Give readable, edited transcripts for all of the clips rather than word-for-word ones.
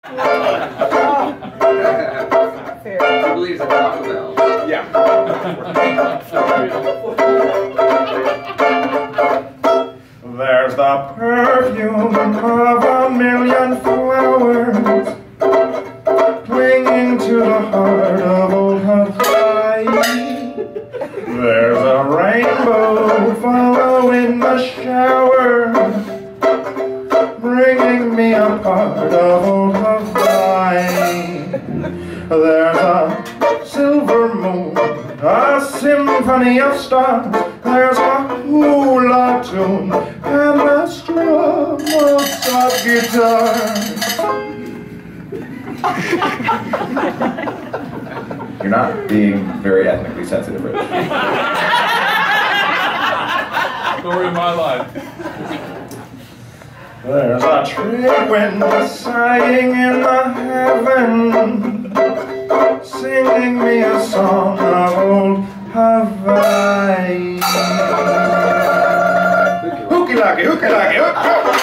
Jubilee is a Taco Bell. Yeah. There's the perfume of a million flowers clinging to the heart of old Hawaii. There's a rainbow following the shower, bringing me a part of old Hawaii. There's a silver moon, a symphony of stars. There's a hula tune and the strum of soft guitar. You're not being very ethnically sensitive, Rich. Story of my life. There's a trade wind sighing in the heaven, singing me a song of old Hawaii. Hooky-locky, hooky-locky, hooky-locky.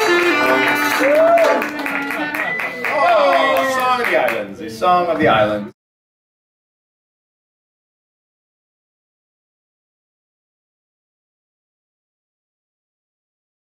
Song of the Islands.